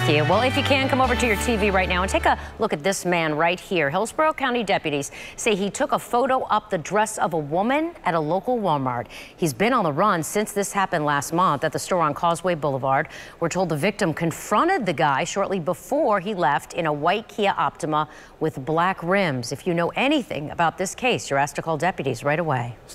you. Well, if you can, come over to your TV right now and take a look at this man right here. Hillsborough County deputies say he took a photo up the dress of a woman at a local Walmart. He's been on the run since this happened last month at the store on Causeway Boulevard. We're told the victim confronted the guy shortly before he left in a white Kia Optima with black rims. If you know anything about this case, you're asked to call deputies right away.